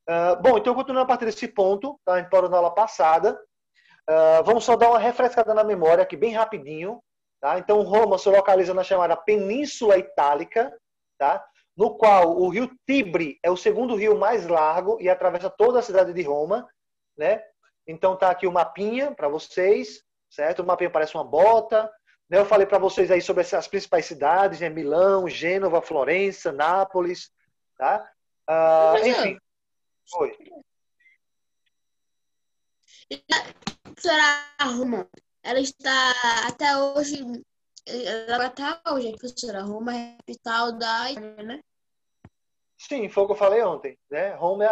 Bom, então continuando a partir desse ponto, tá? A gente parou na aula passada. Vamos só dar uma refrescada na memória aqui, bem rapidinho. Tá? Então, Roma se localiza na chamada Península Itálica, tá? No qual o rio Tibre é o segundo rio mais largo e atravessa toda a cidade de Roma. Né? Então, tá aqui o mapinha para vocês, certo? O mapinha parece uma bota. Né? Eu falei para vocês aí sobre as principais cidades, né? Milão, Gênova, Florença, Nápoles. Tá? Enfim, Professor, foi. professora Roma, ela está até hoje, ela está hoje, a professora Roma é a capital da Itália, né? Sim, foi o que eu falei ontem. Né? Roma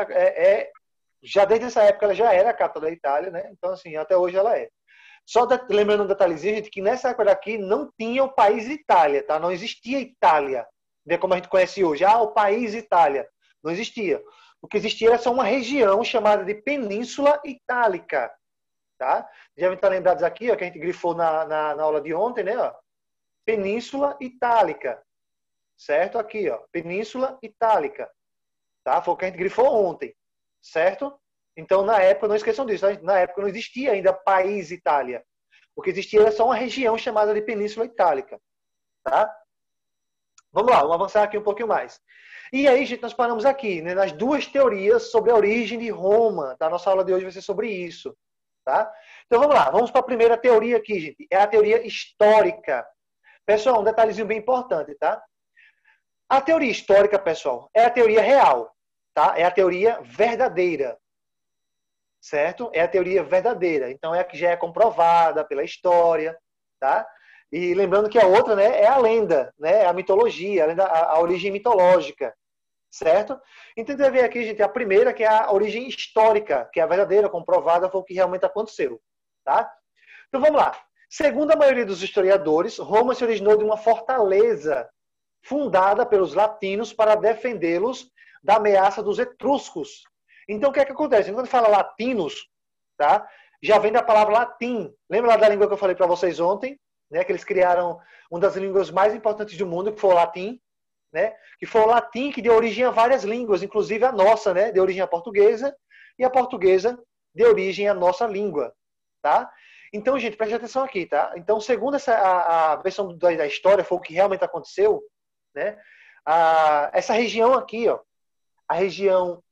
já desde essa época ela já era a capital da Itália, né? Então, assim, até hoje ela é. Só lembrando um detalhezinho, gente, que nessa época daqui não tinha o país Itália, tá? Não existia Itália, né? Como a gente conhece hoje. O país Itália. Não existia. O que existia era só uma região chamada de Península Itálica, tá? Já devem estar lembrados aqui, ó, que a gente grifou na aula de ontem, né? Ó, Península Itálica, certo? Aqui, ó, Península Itálica, tá? Foi o que a gente grifou ontem, certo? Então, na época, não esqueçam disso, tá? Na época não existia ainda país Itália. O que existia era só uma região chamada de Península Itálica, tá? Vamos lá, vamos avançar aqui um pouquinho mais. E aí, gente, nós paramos aqui, né, nas duas teorias sobre a origem de Roma, tá? Nossa aula de hoje vai ser sobre isso, tá? Então, vamos lá, vamos para a primeira teoria aqui, gente. É a teoria histórica. Pessoal, um detalhezinho bem importante, tá? A teoria histórica, pessoal, é a teoria real, tá? É a teoria verdadeira, certo? É a teoria verdadeira. Então, é a que já é comprovada pela história, tá? E lembrando que a outra, né, é a lenda, né? É a mitologia, a origem mitológica, certo? Então, você vê aqui, gente, a primeira, que é a origem histórica, que é a verdadeira, comprovada, foi o que realmente aconteceu, tá? Então, vamos lá. Segundo a maioria dos historiadores, Roma se originou de uma fortaleza fundada pelos latinos para defendê-los da ameaça dos etruscos. Então, o que é que acontece? Quando fala latinos, tá? Já vem da palavra latim. Lembra lá da língua que eu falei para vocês ontem? Né? Que eles criaram uma das línguas mais importantes do mundo, que foi o latim. Né? Que foi o latim que deu origem a várias línguas, inclusive a nossa, né? Deu origem à portuguesa, e a portuguesa deu origem à nossa língua. Tá? Então, gente, preste atenção aqui, tá? Então, segundo a versão da história, foi o que realmente aconteceu, né? Essa região aqui, ó, a região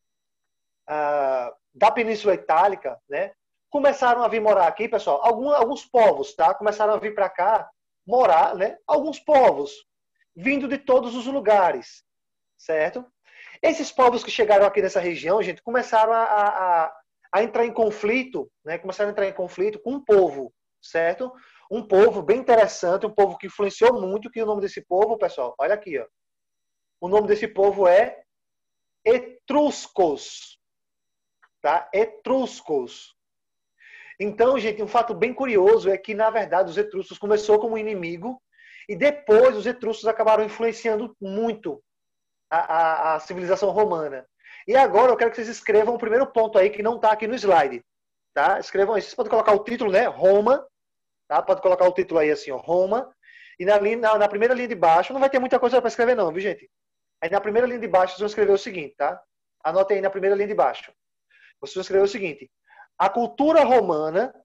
da Península Itálica, né? Começaram a vir morar aqui, pessoal, alguns povos, tá? Começaram a vir para cá morar, né? Alguns povos, vindo de todos os lugares, certo? Esses povos que chegaram aqui nessa região, gente, começaram a entrar em conflito, né? Começaram a entrar em conflito com um povo, certo? Um povo bem interessante, um povo que influenciou muito, que o nome desse povo, pessoal, olha aqui, ó. O nome desse povo é etruscos, tá? Etruscos. Então, gente, um fato bem curioso é que, na verdade, os etruscos começou como inimigo e depois os etruscos acabaram influenciando muito a civilização romana. E agora eu quero que vocês escrevam o primeiro ponto aí, que não está aqui no slide. Tá? Escrevam aí. Vocês podem colocar o título, né? Roma. Tá? Pode colocar o título aí assim, ó, Roma. E na primeira linha de baixo, não vai ter muita coisa para escrever não, viu, gente? Aí na primeira linha de baixo, vocês vão escrever o seguinte, tá? Anotem aí na primeira linha de baixo. Vocês vão escrever o seguinte. A cultura romana,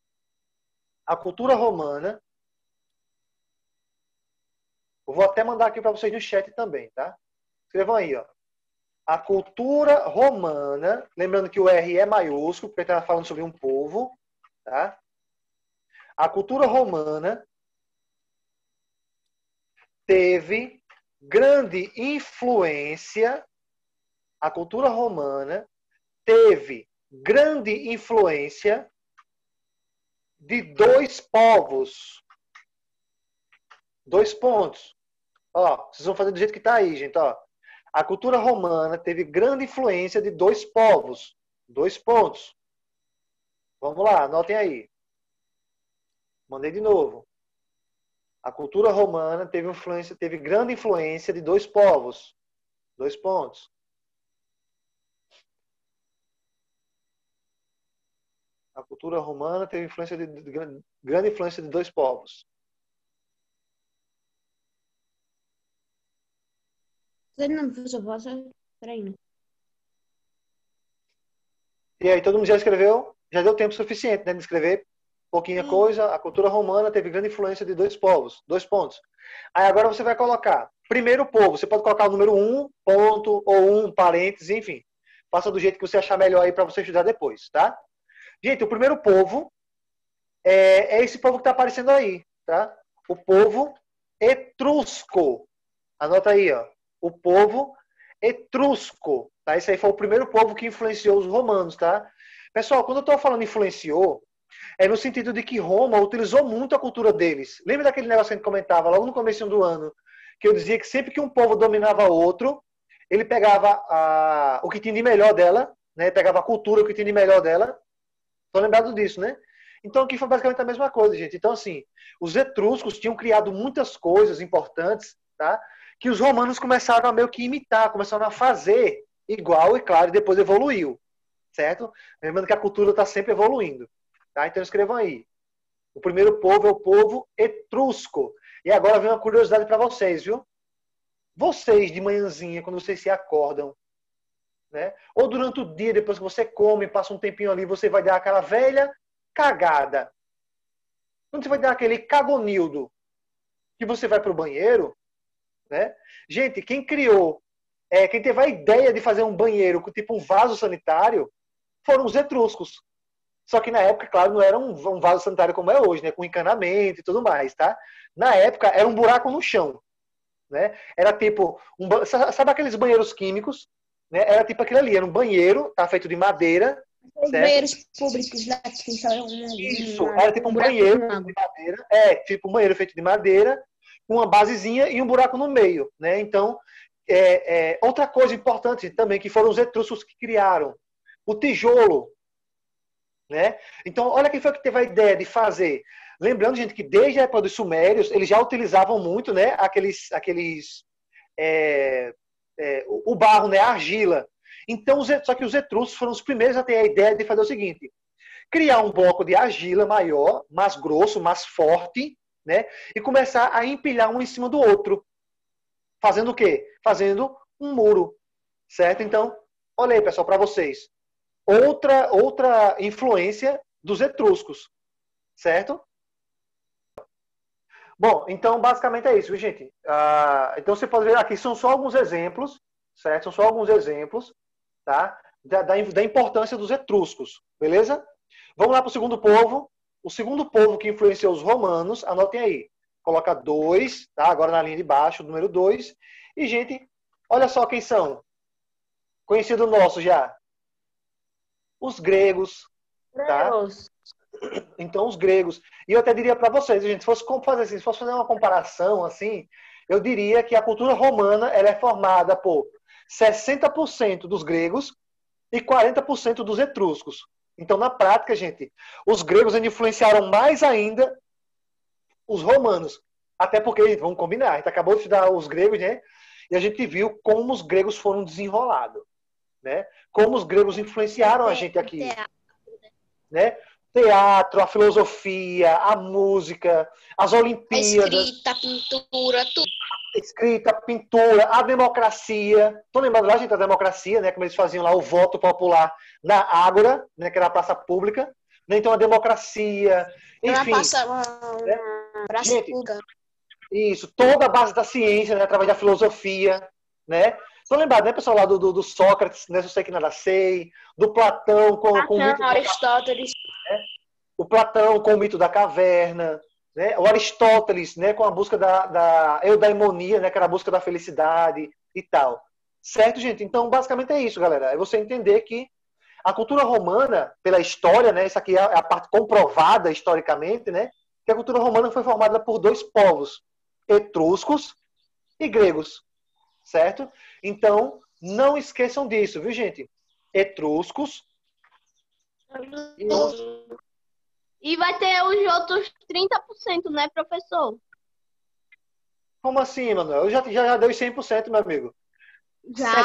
eu vou até mandar aqui para vocês no chat também, tá? Escrevam aí, ó. A cultura romana, lembrando que o R é maiúsculo, porque está falando sobre um povo, tá? A cultura romana teve grande influência, a cultura romana teve grande influência de dois povos. Dois pontos. Ó, vocês vão fazer do jeito que está aí, gente. Ó. A cultura romana teve grande influência de dois povos. Dois pontos. Vamos lá, anotem aí. Mandei de novo. A cultura romana teve grande influência de dois povos. Dois pontos. A cultura romana teve grande influência de dois povos. Não, professor, posso? Peraí, né? E aí todo mundo já escreveu? Já deu tempo suficiente, né, de escrever pouquinha coisa. A cultura romana teve grande influência de dois povos. 2 pontos. Aí agora você vai colocar primeiro povo. Você pode colocar o número 1 ponto ou parênteses, enfim. Faça do jeito que você achar melhor aí para você estudar depois, tá? Gente, o primeiro povo é esse povo que está aparecendo aí, tá? O povo etrusco. Anota aí, ó. O povo etrusco, tá? Esse aí foi o primeiro povo que influenciou os romanos, tá? Pessoal, quando eu estou falando influenciou, é no sentido de que Roma utilizou muito a cultura deles. Lembra daquele negócio que a gente comentava logo no começo do ano, que eu dizia que sempre que um povo dominava outro, ele pegava o que tinha de melhor dela, né? Pegava a cultura, o que tinha de melhor dela. Estou lembrado disso, né? Então aqui foi basicamente a mesma coisa, gente. Então, assim, os etruscos tinham criado muitas coisas importantes, tá? Que os romanos começaram a meio que imitar, começaram a fazer igual, e claro, depois evoluiu, certo? Lembrando que a cultura está sempre evoluindo, tá? Então escrevam aí. O primeiro povo é o povo etrusco. E agora vem uma curiosidade para vocês, viu? Vocês, de manhãzinha, quando vocês se acordam, né? Ou durante o dia, depois que você come, passa um tempinho ali, você vai dar aquela velha cagada. Quando você vai dar aquele cagonildo, que você vai para o banheiro, né? Gente, quem criou, quem teve a ideia de fazer um banheiro com tipo um vaso sanitário, foram os etruscos. Só que na época, claro, não era um vaso sanitário como é hoje, né? Com encanamento e tudo mais, tá? Na época, era um buraco no chão, né? Era tipo, sabe aqueles banheiros químicos? Né? Era tipo aquilo ali, era um banheiro, tá feito de madeira. Os banheiros públicos, né? Isso, era tipo um banheiro feito de madeira. Tipo um banheiro feito de madeira, com uma basezinha e um buraco no meio, né? Então, outra coisa importante também, que foram os etruscos que criaram o tijolo, né? Então, olha quem foi que teve a ideia de fazer. Lembrando, gente, que desde a época dos sumérios, eles já utilizavam muito, né, o barro, né, a argila. Então, só que os etruscos foram os primeiros a ter a ideia de fazer o seguinte: criar um bloco de argila maior, mais grosso, mais forte, né, e começar a empilhar um em cima do outro. Fazendo o quê? Fazendo um muro, certo? Então, olha aí, pessoal, para vocês. Outra influência dos etruscos, certo? Bom, então basicamente é isso, gente. Então você pode ver aqui, são só alguns exemplos, certo? São só alguns exemplos, tá? Da importância dos etruscos, beleza? Vamos lá para o segundo povo. O segundo povo que influenciou os romanos, anotem aí. Coloca 2, tá? Agora na linha de baixo, o número 2. E, gente, olha só quem são. Conhecido nosso já. Os gregos, tá? Então, os gregos. E eu até diria para vocês, gente, se fosse fazer uma comparação assim, eu diria que a cultura romana ela é formada por 60% dos gregos e 40% dos etruscos. Então, na prática, gente, os gregos ainda influenciaram mais ainda os romanos. Até porque, vamos combinar, a gente acabou de estudar os gregos, né? E a gente viu como os gregos foram desenrolados, né? Como os gregos influenciaram a gente aqui, né? Teatro, a filosofia, a música, as Olimpíadas. A escrita, a pintura, tudo. Escrita, pintura, a democracia. Estão lembrando lá, gente, da democracia, né? Como eles faziam lá o voto popular na Ágora, né? Que era a praça pública. Né? Então, a democracia, enfim. Praça pública. Isso, toda a base da ciência, né? Através da filosofia, né? Estão lembrados, né, pessoal, lá do Sócrates, né? Eu sei que nada sei, do Platão com o mito Aristóteles. o Platão com o mito da caverna, né? O Aristóteles, né, com a busca da eudaimonia, né, que era a busca da felicidade e tal. Certo, gente? Então, basicamente é isso, galera. É você entender que a cultura romana, pela história, né, isso aqui é a parte comprovada historicamente, né, que a cultura romana foi formada por 2 povos, etruscos e gregos, certo? Então, não esqueçam disso, viu, gente? Etruscos e vai ter os outros 30%, né, professor? Como assim, Manuel? Eu já dei 100%, meu amigo. Já?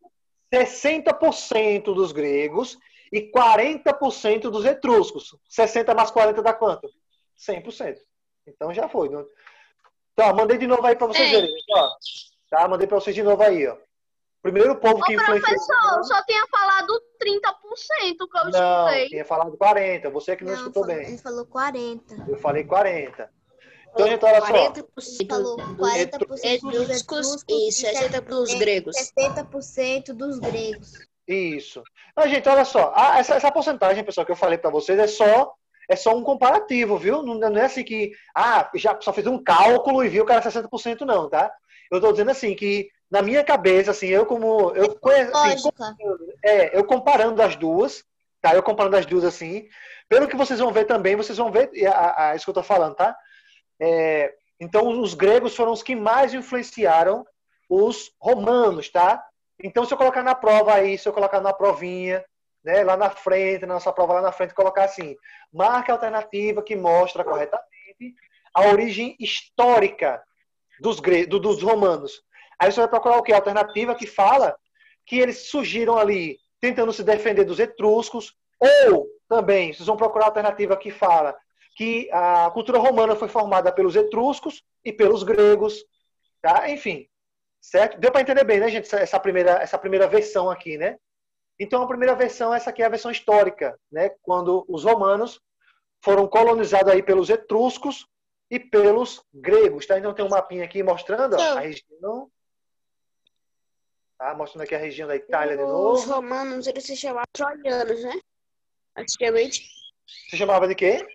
60% dos gregos e 40% dos etruscos. 60 mais 40 dá quanto? 100%. Então já foi. Né? Então, mandei de novo aí para vocês verem. Ó, tá? Mandei para vocês de novo aí. Ó. Primeiro povo que influenciou... Professor, só tinha falado 30% que eu Não, escutei. tinha falado 40. Você que não escutou bem. Ele falou 40. Eu falei 40. Então, gente, olha só. 40% Falou dos 40% dos etruscos e 60% dos gregos. 70% dos gregos. Isso. Mas, gente, olha só. Essa porcentagem, pessoal, que eu falei para vocês é só um comparativo, viu? Não é assim que já só fiz um cálculo e viu que era 60%, não, tá? Eu tô dizendo assim que na minha cabeça, assim, eu conheço, assim, Lógica. eu comparando as duas, tá? Eu comparando as duas assim, pelo que vocês vão ver também, vocês vão ver isso que eu tô falando, tá? Então, os gregos foram os que mais influenciaram os romanos, tá? Então, se eu colocar na prova aí, se eu colocar na provinha, né, lá na frente, na nossa prova lá na frente, colocar assim, marca a alternativa que mostra corretamente a origem histórica dos romanos. Aí você vai procurar o quê? A alternativa que fala que eles surgiram ali tentando se defender dos etruscos, ou também, vocês vão procurar a alternativa que fala que a cultura romana foi formada pelos etruscos e pelos gregos, tá? Enfim, certo? Deu para entender bem, né, gente, essa primeira versão aqui, né? Então, a primeira versão, essa aqui é a versão histórica, né? Quando os romanos foram colonizados aí pelos etruscos e pelos gregos, tá? Então, tem um mapinha aqui mostrando ó, a região, tá? Mostrando aqui a região da Itália de Os novo. romanos, eles se chamavam troianos, né? Antigamente. Se chamava de quê?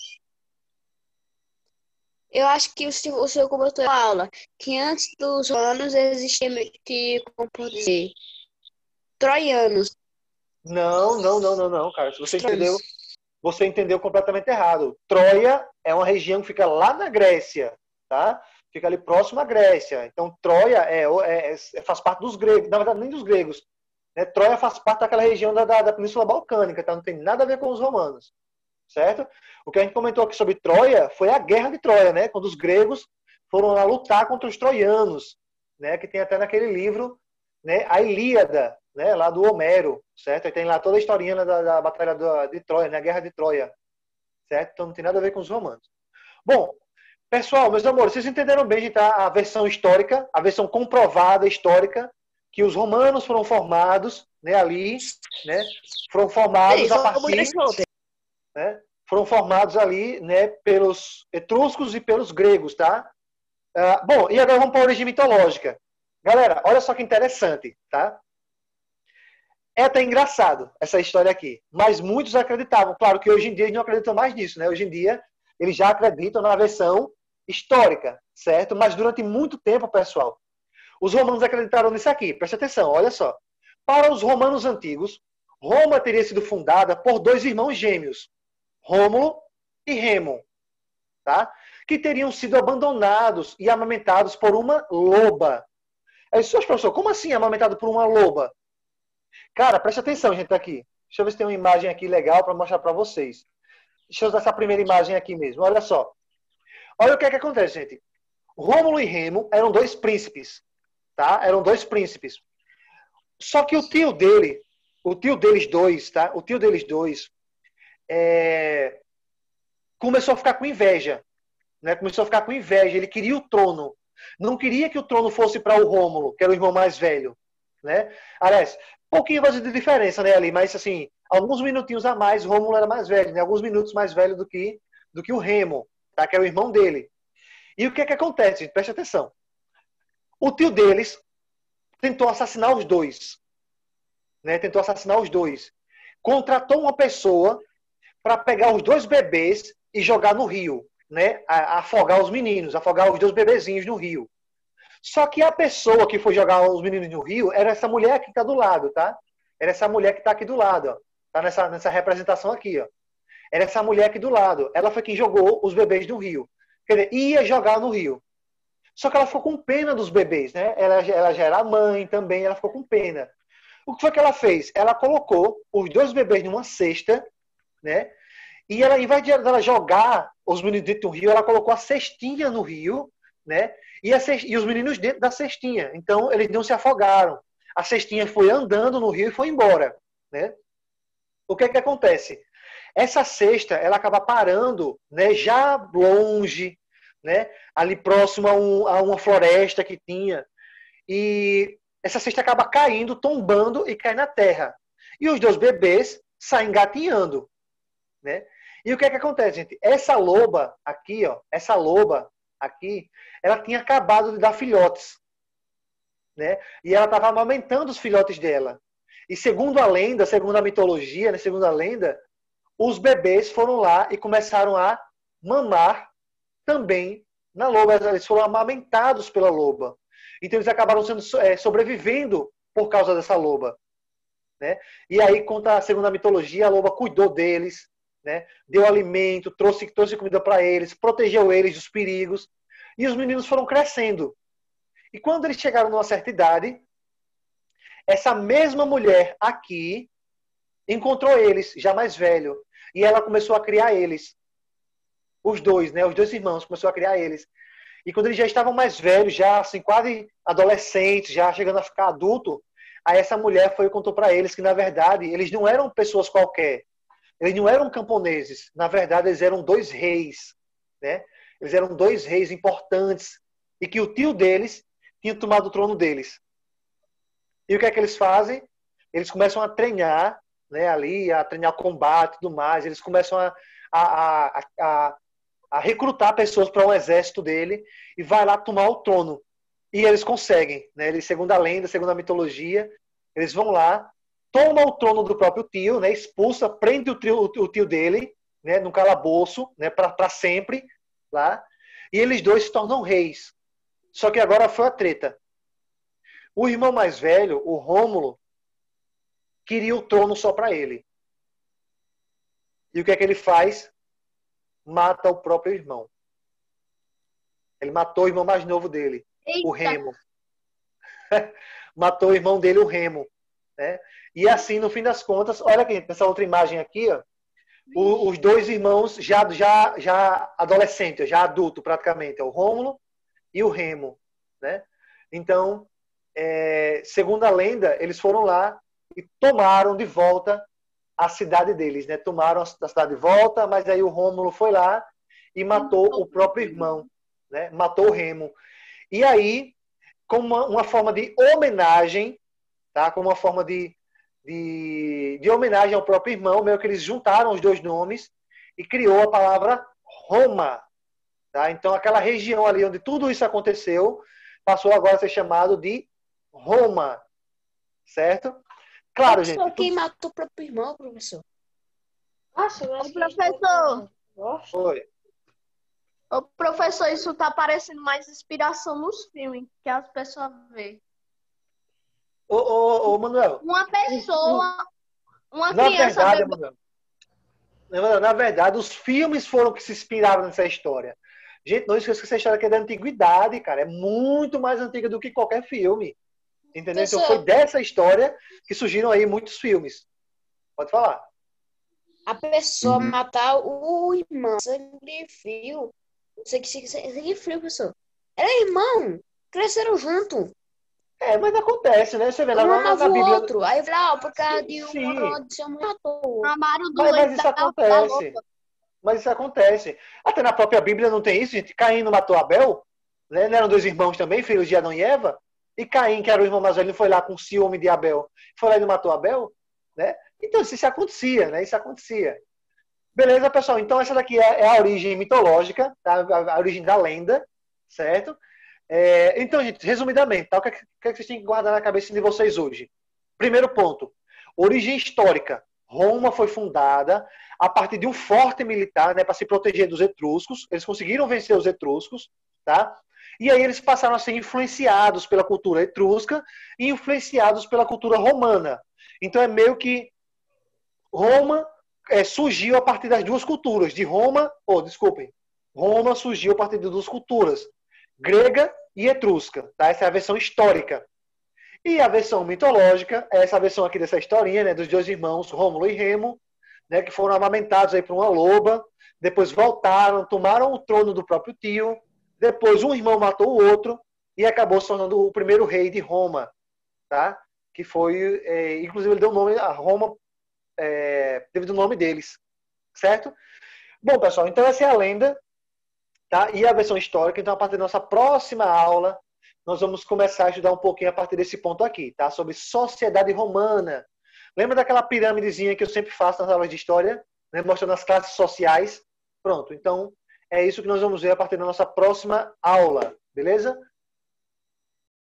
Eu acho que o senhor comentou na aula que antes dos romanos existia meio que, como pode dizer, troianos. Não, cara. Se você entendeu completamente errado. Troia é uma região que fica lá na Grécia, tá? Fica ali próximo à Grécia. Então, Troia faz parte dos gregos, na verdade, nem dos gregos. Né? Troia faz parte daquela região da Península Balcânica, tá? Não tem nada a ver com os romanos, certo? O que a gente comentou aqui sobre Troia foi a Guerra de Troia, né? Quando os gregos foram lá lutar contra os troianos, né? Que tem até naquele livro, né? A Ilíada, né? Lá do Homero, certo? E tem lá toda a historinha da Batalha de Troia, né? A Guerra de Troia, certo? Então não tem nada a ver com os romanos. Bom, pessoal, meus amores, vocês entenderam bem, gente, a versão histórica, a versão comprovada histórica, que os romanos foram formados, né? Ali, né? Foram formados a partir... Né, foram formados ali, né, pelos etruscos e pelos gregos, tá? Bom, e agora vamos para a origem mitológica. Galera, olha só que interessante, tá? É até engraçado essa história aqui, mas muitos acreditavam. Claro que hoje em dia eles não acreditam mais nisso, né? Hoje em dia eles já acreditam na versão histórica, certo? Mas durante muito tempo, pessoal, os romanos acreditaram nisso aqui. Preste atenção, olha só. Para os romanos antigos, Roma teria sido fundada por dois irmãos gêmeos, Rômulo e Remo, tá? Que teriam sido abandonados e amamentados por uma loba. Aí, professor, como assim amamentado por uma loba? Cara, preste atenção, gente, aqui. Deixa eu ver se tem uma imagem aqui legal para mostrar para vocês. Deixa eu usar essa primeira imagem aqui mesmo. Olha só. Olha o que é que acontece, gente. Rômulo e Remo eram dois príncipes, tá? Eram dois príncipes. Só que o tio deles dois, tá? O tio deles dois começou a ficar com inveja, né? Começou a ficar com inveja. Ele queria o trono. Não queria que o trono fosse para o Rômulo, que era o irmão mais velho, né? Aliás, pouquinho de diferença, né, ali, mas assim, alguns minutinhos a mais, o Rômulo era mais velho, né? Alguns minutos mais velho do que o Remo, tá? Que era o irmão dele. E o que é que acontece, gente? Preste atenção. O tio deles tentou assassinar os dois, né? Tentou assassinar os dois. Contratou uma pessoa para pegar os dois bebês e jogar no rio, né? Afogar os meninos, afogar os dois bebezinhos no rio. Só que a pessoa que foi jogar os meninos no rio era essa mulher que está do lado, tá? Era essa mulher que está aqui do lado, ó. Tá nessa representação aqui, ó. Era essa mulher aqui do lado. Ela foi quem jogou os bebês no rio. Quer dizer, ia jogar no rio. Só que ela ficou com pena dos bebês, né? Ela já era mãe também, ela ficou com pena. O que foi que ela fez? Ela colocou os dois bebês numa cesta, né? E ela, ao invés de ela jogar os meninos dentro do rio, ela colocou a cestinha no rio, né? E os meninos dentro da cestinha. Então, eles não se afogaram. A cestinha foi andando no rio e foi embora, né? O que é que acontece? Essa cesta, ela acaba parando, né? Já longe, né? Ali próximo a uma floresta que tinha. E essa cesta acaba caindo, tombando e cai na terra. E os dois bebês saem gatinhando, né? E o que é que acontece, gente? Essa loba aqui, ó, essa loba aqui, ela tinha acabado de dar filhotes, né? E ela estava amamentando os filhotes dela. E segundo a lenda, segundo a mitologia, né, segundo a lenda, os bebês foram lá e começaram a mamar também na loba. Eles foram amamentados pela loba. Então eles acabaram sobrevivendo por causa dessa loba, né? E aí, conta, segundo a mitologia, a loba cuidou deles, né? Deu alimento, trouxe comida para eles, protegeu eles dos perigos. E os meninos foram crescendo. E quando eles chegaram numa certa idade, essa mesma mulher aqui encontrou eles, já mais velho. E ela começou a criar eles. Os dois, né? Os dois irmãos, começou a criar eles. E quando eles já estavam mais velhos, já assim, quase adolescentes, já chegando a ficar adulto, aí essa mulher foi e contou para eles que, na verdade, eles não eram pessoas qualquer. Eles não eram camponeses. Na verdade, eles eram dois reis, né? Eles eram dois reis importantes. E que o tio deles tinha tomado o trono deles. E o que é que eles fazem? Eles começam a treinar, né, ali, a treinar combate e tudo mais. Eles começam a recrutar pessoas para um exército dele e vai lá tomar o trono. E eles conseguem, né? Eles, segundo a lenda, segundo a mitologia, eles vão lá, tomam o trono do próprio tio, né? Expulsa, prende o tio dele, né? Num calabouço, né? Para sempre, lá. E eles dois se tornam reis. Só que agora foi a treta. O irmão mais velho, o Rômulo, queria o trono só para ele. E o que é que ele faz? Mata o próprio irmão. Ele matou o irmão mais novo dele, Eita. o Remo. Matou o irmão dele, o Remo. Né? E assim, no fim das contas, olha aqui, nessa outra imagem aqui, ó, os dois irmãos já adolescentes, já adulto praticamente, o Rômulo e o Remo. Né? Então, segundo a lenda, eles foram lá e tomaram de volta a cidade deles, né? Tomaram a cidade de volta, mas aí o Rômulo foi lá e matou o próprio irmão, né? Matou o Remo. E aí, como uma forma de homenagem, tá? Como uma forma de homenagem ao próprio irmão, meio que eles juntaram os dois nomes e criou a palavra Roma, tá? Então, aquela região ali onde tudo isso aconteceu, passou agora a ser chamado de Roma, certo? Claro, Professor, gente. quem matou o próprio irmão, professor? Nossa, eu acho Ô, que a gente professor, Nossa. Foi. ô, professor, isso tá parecendo mais inspiração nos filmes que as pessoas veem. Ô, Manuel, Uma pessoa, uma na criança verdade, bebê. Manuel, na verdade, os filmes foram que se inspiraram nessa história. Gente, não esqueça que essa história aqui é da antiguidade, cara. É muito mais antiga do que qualquer filme. Entendeu? Então foi Professor, dessa história que surgiram aí muitos filmes. Pode falar. a pessoa matar o irmão, sangue frio. Sangue frio, professor. Era irmão. Cresceram junto. Mas acontece, né? Você vê Um na amava o Bíblia. outro. Aí fala, por causa de Sim. uma condição matou. Chamaram do Mas leite isso da acontece. loba. Mas isso acontece. Até na própria Bíblia não tem isso, gente. Caim não matou Abel, né? Não eram dois irmãos também, filhos de Adão e Eva? E Caim, que era o irmão mais velho, foi lá com ciúme de Abel. Foi lá e não matou Abel, né? Então, isso acontecia, né? Isso acontecia. Beleza, pessoal? Então, essa daqui é a origem mitológica, tá? A origem da lenda, certo? Então, gente, resumidamente, tá? O que é que vocês têm que guardar na cabeça de vocês hoje? Primeiro ponto, origem histórica. Roma foi fundada a partir de um forte militar, né, para se proteger dos etruscos. Eles conseguiram vencer os etruscos, tá? E aí eles passaram a ser influenciados pela cultura etrusca e influenciados pela cultura romana. Então é meio que Roma surgiu a partir das duas culturas. Roma surgiu a partir de duas culturas, grega e etrusca. Tá? Essa é a versão histórica. E a versão mitológica é essa versão aqui dessa historinha, né, dos dois irmãos, Rômulo e Remo, né, que foram amamentados aí por uma loba, depois voltaram, tomaram o trono do próprio tio, depois um irmão matou o outro e acabou se tornando o primeiro rei de Roma, tá? Que foi, inclusive ele deu o nome a Roma, devido ao nome deles, certo? Bom, pessoal, então essa é a lenda, tá? E a versão histórica. Então, a partir da nossa próxima aula, nós vamos começar a estudar um pouquinho a partir desse ponto aqui, tá? Sobre sociedade romana. Lembra daquela pirâmidezinha que eu sempre faço nas aulas de história, né? Mostrando as classes sociais? Pronto, então é isso que nós vamos ver a partir da nossa próxima aula, beleza?